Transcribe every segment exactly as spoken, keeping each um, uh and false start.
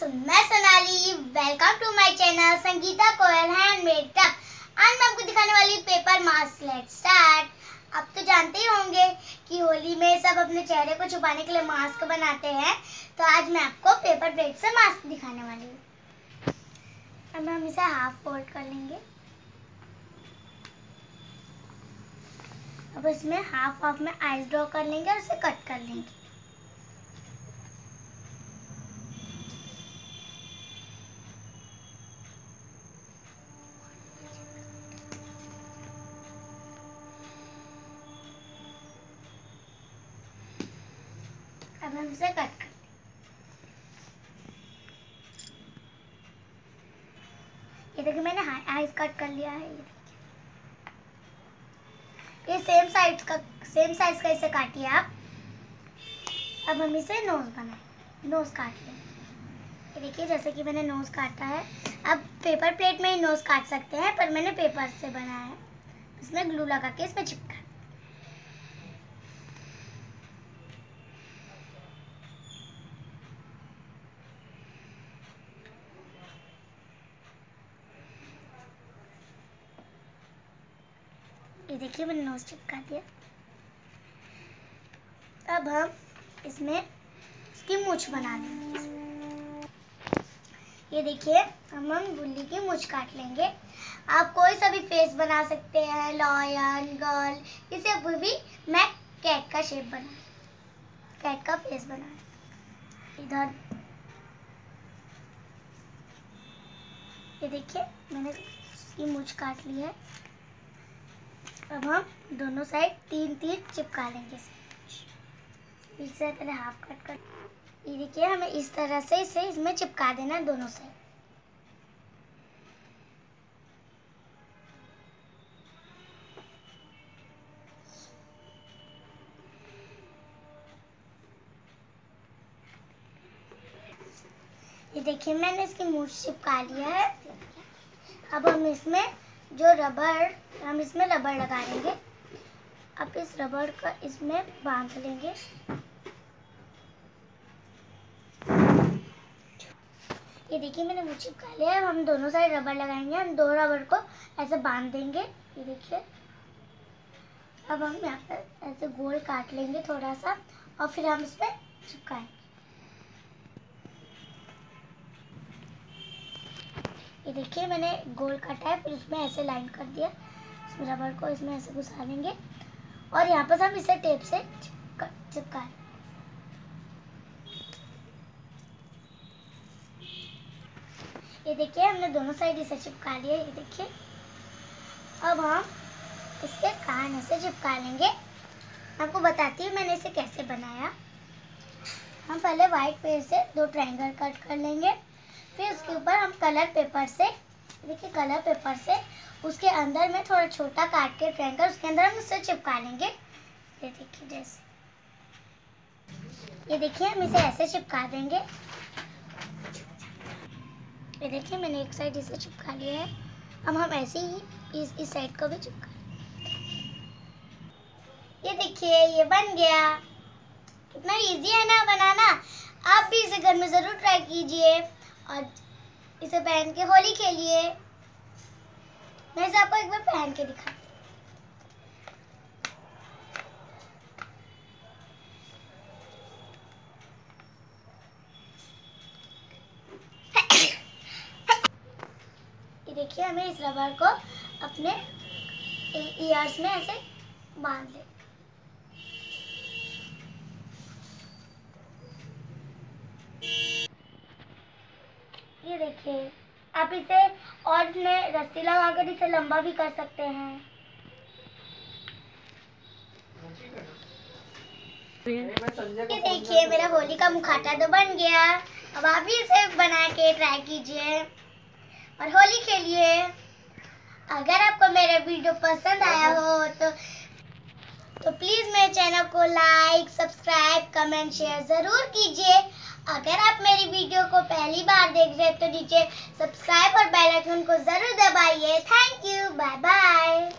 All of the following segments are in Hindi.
मैं Sonali, welcome to my channel Sangeeta Koyal handmade टक। आज मैं आपको दिखाने वाली पेपर मास्क। Let's start. आप तो जानते ही होंगे कि होली में सब अपने चेहरे को छुपाने के लिए मास्क बनाते हैं, तो आज मैं आपको पेपर प्लेट से मास्क दिखाने वाली हूँ। अब हम इसे हाफ फोल्ड कर लेंगे। अब इसमें हाफ हाफ में आईज ड्रॉ कर लेंगे और इसे कट कर लेंगे। अब हम इसे कट कर ये देखिए मैंने आईज कट कर लिया है। ये ये सेम साइज का सेम साइज का इसे काटिए आप। अब हम इसे नोज बनाएं, नोज काट लें। ये देखिए जैसे कि मैंने नोज काटा है। अब पेपर प्लेट में ही नोज काट सकते हैं, पर मैंने पेपर से बनाया है। इसमें ग्लू लगा के इसमें चिपका। ये देखिए मैंने नोज चिपका दिया। अब हम इसमें इसकी मूंछ बना लेंगे। ये देखिए हम हम बुल्ली की मूंछ काट लेंगे। आप कोई सा भी फेस बना सकते हैं, लॉयन, गर्ल, इसे भी मैं कैट का शेप बना कैट का फेस बना इधर। ये देखिए मैंने इसकी मूंछ काट ली है। अब हम दोनों साइड तीन तीन चिपका लेंगे। इसे पहले हाफ कट कर ये देखिए हमें इस तरह से इसे इसमें चिपका देना है दोनों साइड। ये देखिए मैंने इसकी मूंछ चिपका लिया है। अब हम इसमें जो रबड़ हम इसमें रबड़ लगा लेंगे। अब इस रबड़ का इसमें बांध लेंगे। ये देखिए मैंने मूंछ चिपका लिया है। हम दोनों साइड रबड़ लगाएंगे। हम दो रबड़ को ऐसे बांध देंगे। ये देखिए अब हम यहाँ पर ऐसे गोल काट लेंगे थोड़ा सा और फिर हम इसमें चिपकाएंगे। ये देखिए मैंने गोल काटा है, फिर उसमें ऐसे लाइन कर दिया। इसमें रबड़ को इसमें ऐसे घुसा लेंगे और यहाँ पर हम इसे टेप से चिपका। ये देखिए हमने दोनों साइड इसे चिपका लिया। ये देखिए अब हम इसके कान ऐसे चिपका लेंगे। आपको बताती हूँ मैंने इसे कैसे बनाया। हम पहले व्हाइट पेज से दो ट्रायंगल कट कर लेंगे। फिर उसके ऊपर हम कलर पेपर से देखिए कलर पेपर से उसके अंदर में थोड़ा छोटा काट के ट्रायंगल उसके अंदर हम उसे चिपका लेंगे। ये देखिए जैसे ये देखिए हम इसे ऐसे चिपका देंगे। ये देखिए मैंने एक साइड इसे चिपका लिया है। अब हम ऐसे ही इस इस साइड को भी चिपका। ये देखिए ये बन गया। कितना इजी है ना बनाना। आप भी इसे घर में जरूर ट्राई कीजिए और इसे पहन के होली खेलिए। मैं इसे आपको एक बार पहन के दिखा। ये देखिए हमें इस रबड़ को अपने ईयर्स में ऐसे बांध ले। ये देखिए आप इसे और इसमें रस्सी लगाकर इसे लंबा भी कर सकते हैं। ये देखिए मेरा होली का मुखौटा तो बन गया। अब आप भी इसे बना के ट्राई कीजिए और होली खेलिए। अगर आपको मेरा वीडियो पसंद आया हो तो तो प्लीज मेरे चैनल को लाइक, सब्सक्राइब, कमेंट, शेयर जरूर कीजिए। अगर आप मेरी वीडियो को पहली बार देख रहे हैं तो नीचे सब्सक्राइब और बेल आइकन को जरूर दबाइए। Thank you, bye bye.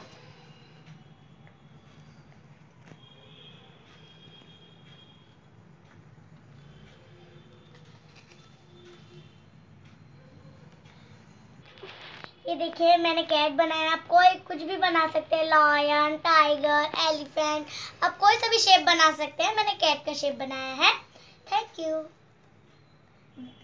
ये देखिए मैंने कैट बनाया। आप कोई कुछ भी बना सकते हैं, लायन, टाइगर, एलिफेंट, आप कोई सा भी शेप बना सकते हैं। मैंने कैट का शेप बनाया है। Thank you.